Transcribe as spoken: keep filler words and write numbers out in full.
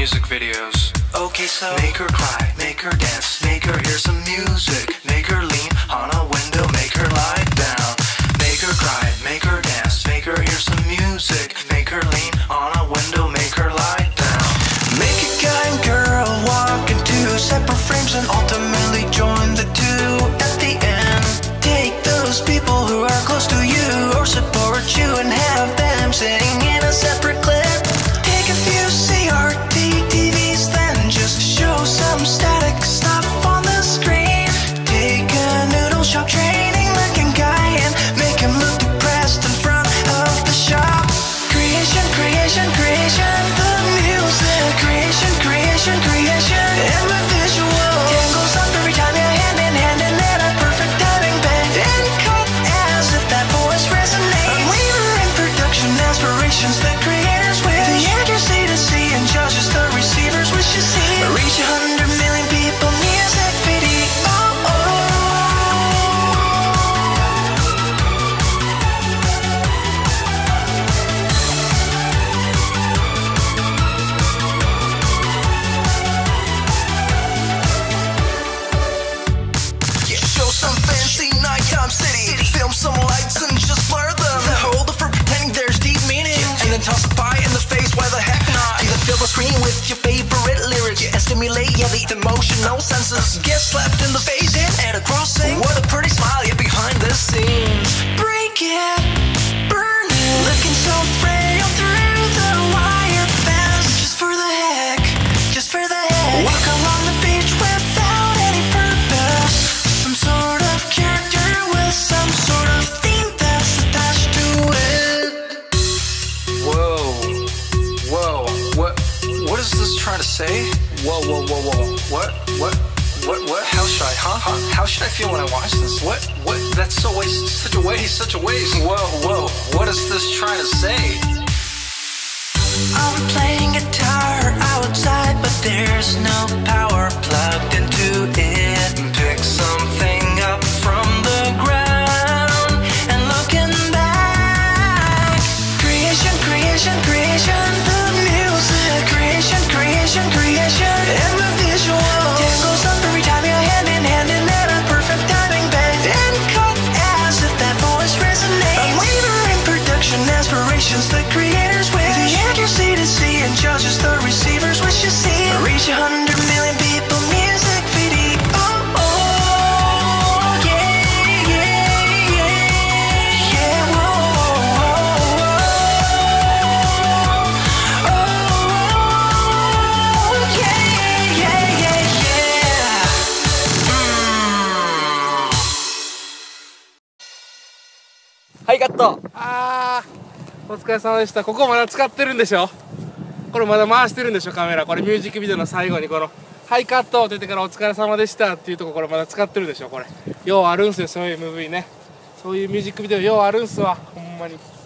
music videos. Okay, so make her cry, make her dance, make her hear some music, make her lean on a window, make her lie down. Make her cry, make her dance, make her hear some music, make her lean on a window, make her lie down. Make a guy and girl walk into separate frames and ultimately join the two at the end. Take those people who are close to you or support you and have them sitting in a separate clip. Take a few C R T T Vs, then just show some static stuff on the screen. Take a noodle shop training looking guy and make him look depressed in front of the shop. Creation, creation, creation, the music. Creation, creation, creation, and the visual. Tangles up every time you're hand in hand and then a perfect timing bend and cut as if that voice resonates. A waiver in production aspirations the creators wish. The accuracy to see and judges the receivers wish to see. Reach a hundred million people, music video. Oh, oh. Yeah, show some fancy nighttime city. Film some lights and just blur them. Hold it for pretending there's deep meaning, and then toss a pie in the face. Why the heck not? Either fill the screen with your favorite lyrics and stimulate yeah the emotional senses. Get slapped in the face and at a crossing. What a pretty smile yet behind the scenes. Break it, burn it, looking so frail through the wire fence. Just for the heck, just for the heck. Walk along the beach without any purpose. Some sort of character with some sort of theme that's attached to it. Whoa, whoa, what, what is this trying to say? Whoa, whoa, whoa, whoa, what, what, what, what, how should I, huh, huh, how should I feel when I watch this? What, what, that's so waste, such a waste, such a waste. Whoa, whoa, what is this trying to say? I'm playing guitar outside, but there's no power plugged into it. Pick something up from the ground and looking back. Creation, creation, creation, the music. Creation, creation, creation, and the visual. Tangles up every time you're hand in hand and at a perfect timing bend and cut as if that voice resonates. A waiver in production aspirations the creators wish. The accuracy to see and judges the receivers wish to see. Reach a hundred million people, music video. Oh, oh, yeah, yeah, yeah, yeah, whoa, oh, yeah, yeah, yeah, yeah. Mm. はいカット。あーお疲れ様でした。ここまだ使ってるんでしょ。これまだ回してるんでしょカメラ。これミュージックビデオの最後にこの「はいカット」って言ってから「お疲れ様でした」っていうとここれまだ使ってるでしょ。これようあるんすよそういう エムブイ ね。そういうミュージックビデオようあるんすわほんまに。